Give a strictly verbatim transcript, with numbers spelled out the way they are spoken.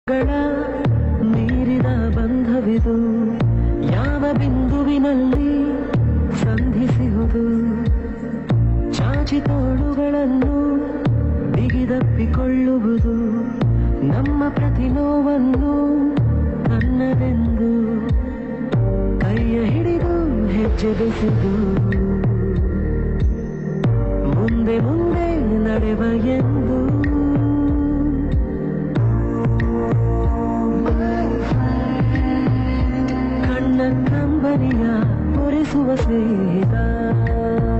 ಗಳ ಮೀರಿದ ಬಂಧವಿದು ಯಾವ ಬಿಂದುವಿನಲ್ಲಿ ಸಂಧಿಸುವುದು ಚಾಚಿ ತೋಳುಗಳನ್ನು ಬಿಗಿದಪ್ಪಿಕೊಳ್ಳುವುದು ನಮ್ಮ ಪ್ರತಿ ನೋವನ್ನು ತನ್ನದೆಂದು ಕೈಯ ಹಿಡಿದು ಹೆಜ್ಜೆ ಬೆಸೆದು ಮುಂದೆ ಮುಂದೆ ನಡೆವ ಎಂದು ಕಣ್ಣ ಕಂಬನಿಯ ಒರೆಸುವ ಸ್ನೇಹಿತ